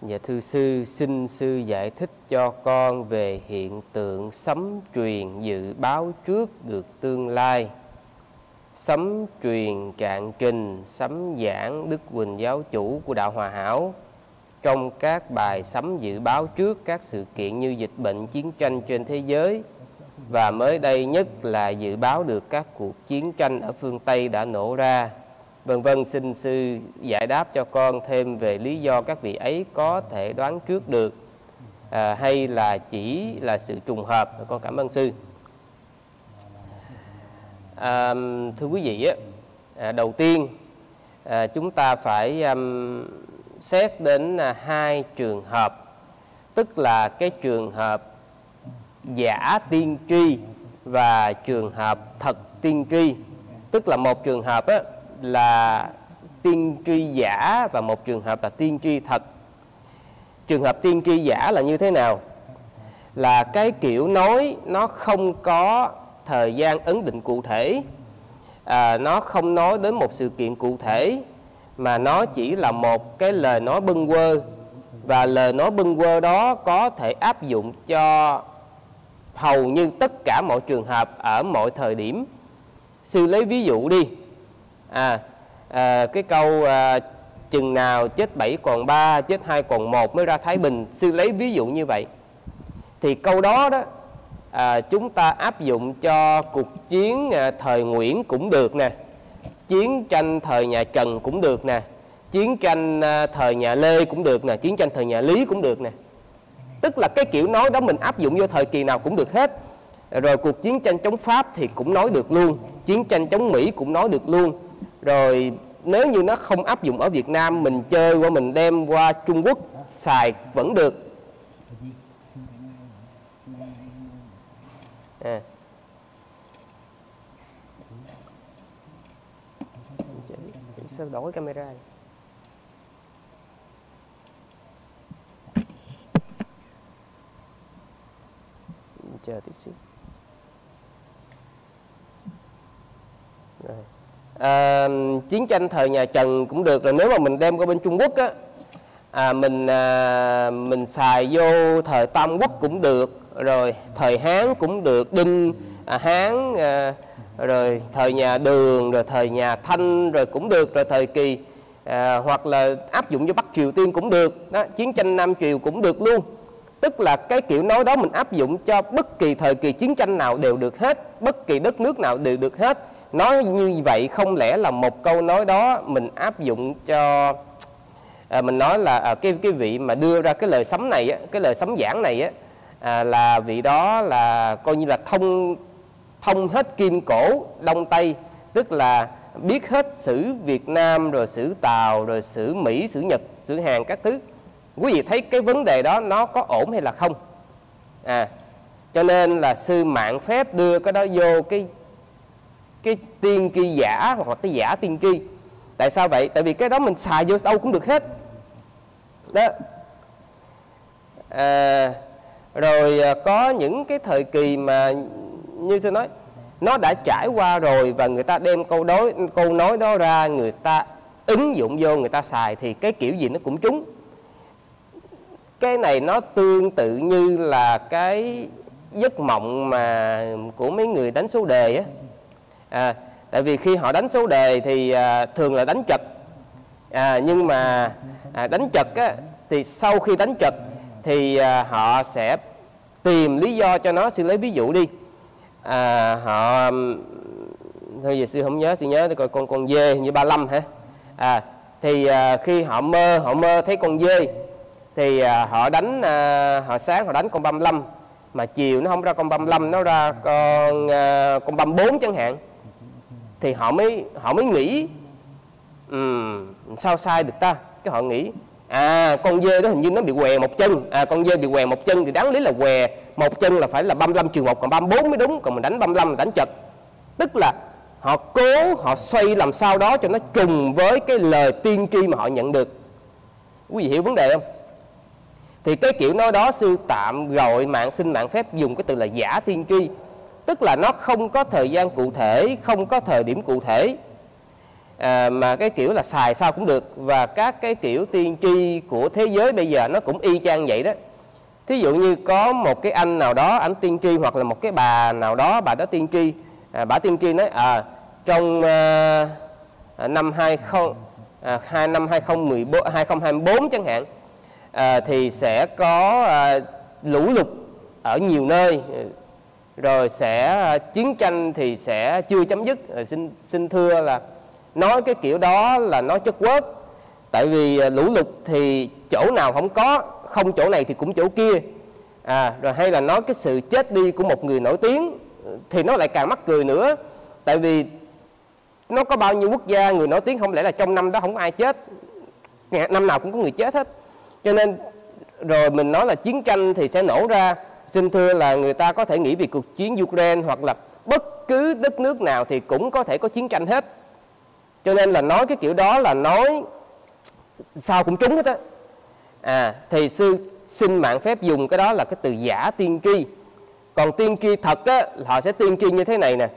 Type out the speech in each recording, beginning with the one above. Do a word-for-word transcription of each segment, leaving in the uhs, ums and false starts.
Dạ thưa sư, xin sư giải thích cho con về hiện tượng sấm truyền dự báo trước được tương lai. Sấm truyền Trạng Trình, sấm giảng Đức Huỳnh giáo chủ của Đạo Hòa Hảo. Trong các bài sấm dự báo trước các sự kiện như dịch bệnh, chiến tranh trên thế giới, và mới đây nhất là dự báo được các cuộc chiến tranh ở phương Tây đã nổ ra. Vân vân, xin sư giải đáp cho con thêm về lý do các vị ấy có thể đoán trước được, à, hay là chỉ là sự trùng hợp. Con cảm ơn sư. À, thưa quý vị, à, đầu tiên à, chúng ta phải um, xét đến à, hai trường hợp, tức là cái trường hợp giả tiên tri và trường hợp thật tiên tri. Tức là một trường hợp á, là tiên tri giả và một trường hợp là tiên tri thật. Trường hợp tiên tri giả là như thế nào? Là cái kiểu nói nó không có thời gian ấn định cụ thể, à, nó không nói đến một sự kiện cụ thể, mà nó chỉ là một cái lời nói bâng quơ, và lời nói bâng quơ đó có thể áp dụng cho hầu như tất cả mọi trường hợp ở mọi thời điểm. Sư lấy ví dụ đi, à, à, cái câu à, chừng nào chết bảy còn ba, chết hai còn một mới ra Thái Bình. Sư lấy ví dụ như vậy. Thì câu đó đó à, chúng ta áp dụng cho cuộc chiến à, thời Nguyễn cũng được nè, chiến tranh thời nhà Trần cũng được nè, chiến tranh à, thời nhà Lê cũng được nè, chiến tranh thời nhà Lý cũng được nè. Tức là cái kiểu nói đó mình áp dụng vô thời kỳ nào cũng được hết. Rồi cuộc chiến tranh chống Pháp thì cũng nói được luôn, chiến tranh chống Mỹ cũng nói được luôn. Rồi nếu như nó không áp dụng ở Việt Nam, mình chơi qua mình đem qua Trung Quốc xài vẫn được. À. Sao đổi camera này? Chờ tí xíu. Rồi. À, chiến tranh thời nhà Trần cũng được. Rồi nếu mà mình đem qua bên Trung Quốc á, à, mình à, mình xài vô thời Tam Quốc cũng được, rồi thời Hán cũng được, Đinh à, Hán à, rồi thời nhà Đường, rồi thời nhà Thanh rồi cũng được, rồi thời kỳ à, hoặc là áp dụng cho Bắc Triều Tiên cũng được đó, chiến tranh Nam Triều cũng được luôn. Tức là cái kiểu nói đó mình áp dụng cho bất kỳ thời kỳ chiến tranh nào đều được hết, bất kỳ đất nước nào đều được hết. Nói như vậy không lẽ là một câu nói đó mình áp dụng cho à, mình nói là à, cái cái vị mà đưa ra cái lời sấm này á, cái lời sấm giảng này á, à, là vị đó là coi như là thông thông hết kim cổ Đông Tây, tức là biết hết sử Việt Nam, rồi sử Tàu, rồi sử Mỹ, sử Nhật, sử Hàn các thứ. Quý vị thấy cái vấn đề đó nó có ổn hay là không? À, cho nên là sư mạn phép đưa cái đó vô cái cái tiên tri giả hoặc là cái giả tiên tri. Tại sao vậy? Tại vì cái đó mình xài vô đâu cũng được hết đó. À, rồi có những cái thời kỳ mà như sư nói, nó đã trải qua rồi và người ta đem câu đối câu nói đó ra, người ta ứng dụng vô, người ta xài thì cái kiểu gì nó cũng trúng. Cái này nó tương tự như là cái giấc mộng mà của mấy người đánh số đề á. À, tại vì khi họ đánh số đề thì à, thường là đánh trật, à, nhưng mà à, đánh trật á, thì sau khi đánh trật thì à, họ sẽ tìm lý do cho nó. Sư lấy ví dụ đi, à, họ thôi giờ sư không nhớ, sư nhớ để coi con con dê như ba mươi lăm hả? À, thì à, khi họ mơ họ mơ thấy con dê thì à, họ đánh à, họ sáng họ đánh con ba mươi lăm, mà chiều nó không ra con ba mươi lăm, nó ra con à, con ba mươi bốn chẳng hạn, thì họ mới họ mới nghĩ um, sao sai được ta. Cái họ nghĩ à con dê đó hình như nó bị què một chân, à con dê bị què một chân thì đáng lý là què một chân là phải là ba mươi lăm trừ một còn ba mươi bốn mới đúng, còn mình đánh ba mươi lăm là đánh chật. Tức là họ cố họ xoay làm sao đó cho nó trùng với cái lời tiên tri mà họ nhận được. Quý vị hiểu vấn đề không? Thì cái kiểu nói đó sư tạm gọi mạng xin mạng phép dùng cái từ là giả tiên tri. Tức là nó không có thời gian cụ thể, không có thời điểm cụ thể. à, mà cái kiểu là xài sao cũng được. Và các cái kiểu tiên tri của thế giới bây giờ nó cũng y chang vậy đó. Thí dụ như có một cái anh nào đó ảnh tiên tri, hoặc là một cái bà nào đó bà đó tiên tri, à, bà tiên tri nói à trong à, năm hai không à, hai năm hai không một bốn hai không hai bốn chẳng hạn, à, thì sẽ có à, lũ lụt ở nhiều nơi, rồi sẽ à, chiến tranh thì sẽ chưa chấm dứt. Rồi xin xin thưa là nói cái kiểu đó là nói chất quớt. Tại vì à, lũ lụt thì chỗ nào không có, không chỗ này thì cũng chỗ kia. À, rồi hay là nói cái sự chết đi của một người nổi tiếng thì nó lại càng mắc cười nữa. Tại vì nó có bao nhiêu quốc gia người nổi tiếng, không lẽ là trong năm đó không có ai chết, năm nào cũng có người chết hết. Cho nên rồi mình nói là chiến tranh thì sẽ nổ ra. Xin thưa là người ta có thể nghĩ về cuộc chiến Ukraine, hoặc là bất cứ đất nước nào thì cũng có thể có chiến tranh hết. Cho nên là nói cái kiểu đó là nói sao cũng trúng hết á. À, thì sư xin mạng phép dùng cái đó là cái từ giả tiên tri. Còn tiên tri thật á, họ sẽ tiên tri như thế này nè.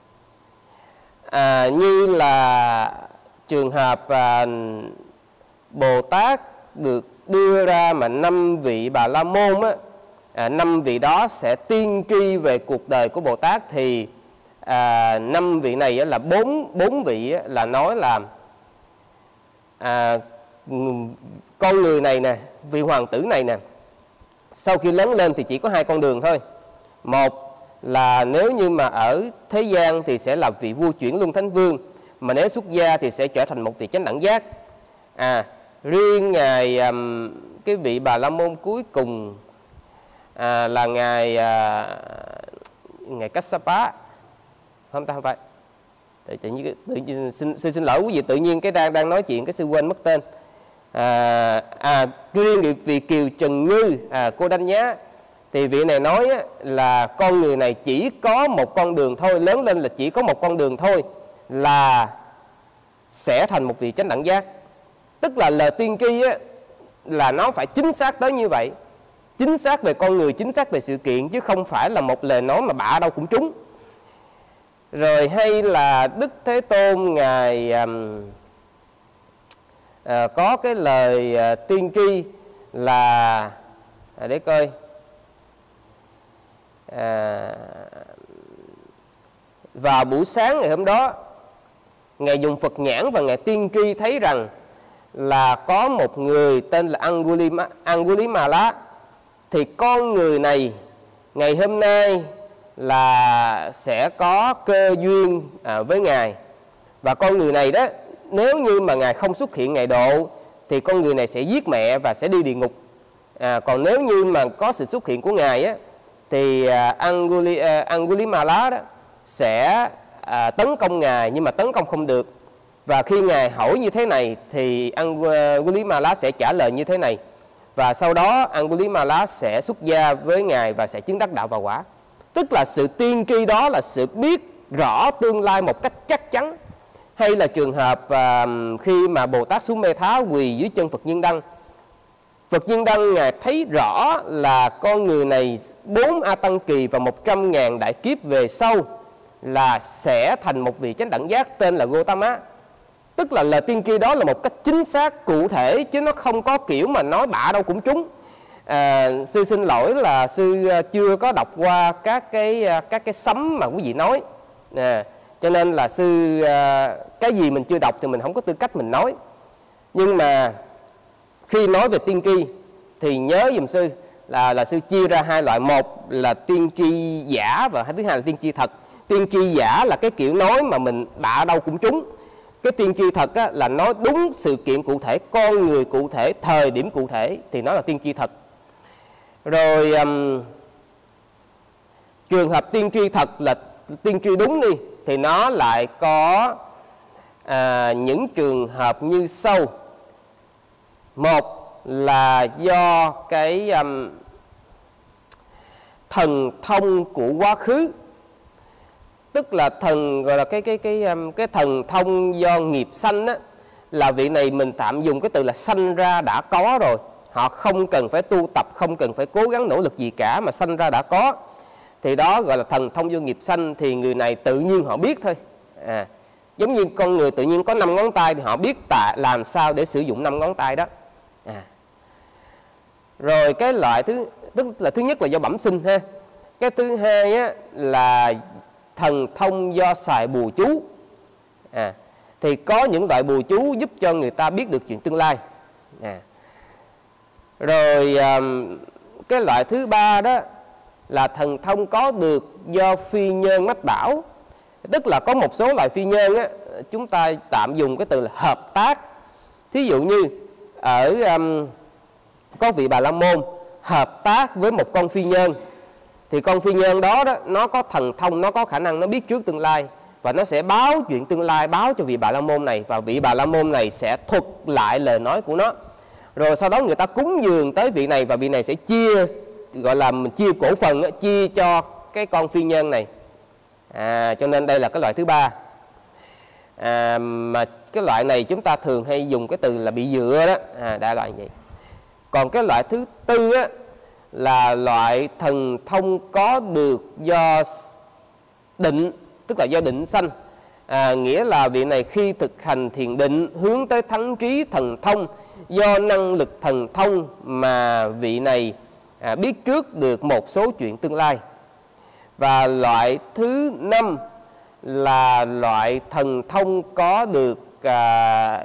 À, như là trường hợp à, Bồ Tát được đưa ra mà năm vị Bà La Môn á, à, năm vị đó sẽ tiên tri về cuộc đời của Bồ Tát. Thì à, năm vị này á, là bốn bốn vị á, là nói là à, con người này nè, vị hoàng tử này nè, sau khi lớn lên thì chỉ có hai con đường thôi. Một là nếu như mà ở thế gian thì sẽ là vị vua chuyển luân thánh vương, mà nếu xuất gia thì sẽ trở thành một vị chánh đẳng giác. À, riêng ngài um, cái vị Bà La Môn cuối cùng à, là ngài à, ngài Kassapa, không ta không phải. Tự, tự nhiên, tự nhiên xin, xin xin lỗi quý vị, tự nhiên cái đang đang nói chuyện cái sư quên mất tên. À, à, riêng vị, vị Kiều Trần Ngư, à, cô Đanh Nhá, thì vị này nói á, là con người này chỉ có một con đường thôi, lớn lên là chỉ có một con đường thôi, là sẽ thành một vị chánh đẳng giác. Tức là lời tiên tri á, là nó phải chính xác tới như vậy, chính xác về con người, chính xác về sự kiện, chứ không phải là một lời nói mà bạ đâu cũng trúng. Rồi hay là Đức Thế Tôn ngài um, à, có cái lời à, tiên tri là à, để coi à, vào buổi sáng ngày hôm đó, ngài dùng Phật nhãn và ngài tiên tri thấy rằng là có một người tên là Angulima, Angulimala. Thì con người này ngày hôm nay là sẽ có cơ duyên à, với ngài. Và con người này đó, nếu như mà ngài không xuất hiện ngày độ thì con người này sẽ giết mẹ và sẽ đi địa ngục. À, còn nếu như mà có sự xuất hiện của ngài á, thì à, Anguli, à, Angulimala đó sẽ à, tấn công ngài, nhưng mà tấn công không được. Và khi ngài hỏi như thế này thì Angulimala sẽ trả lời như thế này. Và sau đó Angulimala sẽ xuất gia với ngài và sẽ chứng đắc đạo và quả. Tức là sự tiên tri đó là sự biết rõ tương lai một cách chắc chắn. Hay là trường hợp à, khi mà Bồ Tát Xuống Mê Thá quỳ dưới chân Phật Nhiên Đăng, Phật Nhiên Đăng ngài thấy rõ là con người này bốn A Tăng Kỳ và một trăm ngàn đại kiếp về sau là sẽ thành một vị chánh đẳng giác tên là Gotama. Tức là lời tiên tri đó là một cách chính xác, cụ thể, chứ nó không có kiểu mà nói bạ đâu cũng trúng. À, sư xin lỗi là sư chưa có đọc qua các cái các cái sấm mà quý vị nói. À, cho nên là sư cái gì mình chưa đọc thì mình không có tư cách mình nói. Nhưng mà khi nói về tiên tri thì nhớ dùm sư là là sư chia ra hai loại. Một là tiên tri giả và thứ hai là tiên tri thật. Tiên tri giả là cái kiểu nói mà mình bạ đâu cũng trúng. Cái tiên tri thật á, là nói đúng sự kiện cụ thể, con người cụ thể, thời điểm cụ thể, thì nó là tiên tri thật. Rồi um, trường hợp tiên tri thật là tiên tri đúng đi, thì nó lại có à, những trường hợp như sau. Một là do cái um, thần thông của quá khứ. Tức là thần gọi là cái cái cái cái thần thông do nghiệp sanh á, là vị này mình tạm dùng cái từ là sanh ra đã có rồi. Họ không cần phải tu tập, không cần phải cố gắng nỗ lực gì cả mà sanh ra đã có. Thì đó gọi là thần thông do nghiệp sanh, thì người này tự nhiên họ biết thôi. À, Giống như con người tự nhiên có năm ngón tay thì họ biết tạ làm sao để sử dụng năm ngón tay đó. À. Rồi cái loại thứ tức là thứ nhất là do bẩm sinh ha. Cái thứ hai á, là thần thông do xài bùa chú. À. Thì có những loại bùa chú giúp cho người ta biết được chuyện tương lai. À. Rồi um, cái loại thứ ba đó là thần thông có được do phi nhân mách bảo. Tức là có một số loại phi nhân á, chúng ta tạm dùng cái từ là hợp tác. Thí dụ như ở um, có vị Bà La Môn hợp tác với một con phi nhân, thì con phi nhân đó, đó nó có thần thông, nó có khả năng nó biết trước tương lai, và nó sẽ báo chuyện tương lai, báo cho vị Bà La Môn này, và vị Bà La Môn này sẽ thuật lại lời nói của nó. Rồi sau đó người ta cúng dường tới vị này, và vị này sẽ chia, gọi là mình chia cổ phần, chia cho cái con phi nhân này. À, cho nên đây là cái loại thứ ba. À, mà cái loại này chúng ta thường hay dùng cái từ là bị dựa đó. À, đại loại như vậy. Còn cái loại thứ tư á, là loại thần thông có được do định, tức là do định sanh. À, nghĩa là vị này khi thực hành thiền định hướng tới thắng trí thần thông, do năng lực thần thông mà vị này à, biết trước được một số chuyện tương lai. Và loại thứ năm là loại thần thông có được à,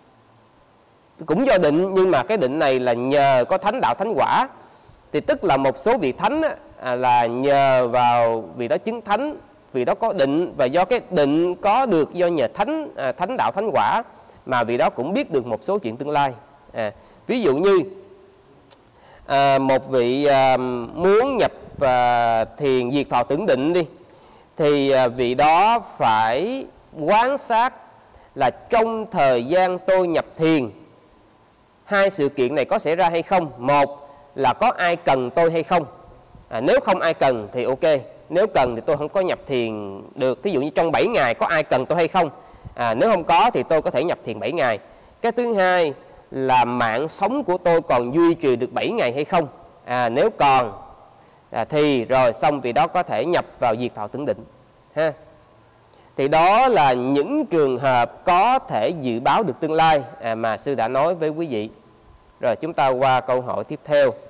cũng do định, nhưng mà cái định này là nhờ có thánh đạo thánh quả. Thì tức là một số vị thánh á, à, là nhờ vào vị đó chứng thánh, vị đó có định, và do cái định có được do nhờ thánh à, thánh đạo thánh quả mà vị đó cũng biết được một số chuyện tương lai. À, ví dụ như à, một vị à, muốn nhập à, thiền diệt thọ tưởng định đi, thì à, vị đó phải quan sát là trong thời gian tôi nhập thiền, hai sự kiện này có xảy ra hay không. Một là có ai cần tôi hay không. À, nếu không ai cần thì ok, nếu cần thì tôi không có nhập thiền được. Ví dụ như trong bảy ngày có ai cần tôi hay không. À, nếu không có thì tôi có thể nhập thiền bảy ngày. Cái thứ hai là mạng sống của tôi còn duy trì được bảy ngày hay không. À, nếu còn à, thì rồi xong vị đó có thể nhập vào diệt thọ tưởng định ha. Thì đó là những trường hợp có thể dự báo được tương lai à, mà sư đã nói với quý vị. Rồi chúng ta qua câu hỏi tiếp theo.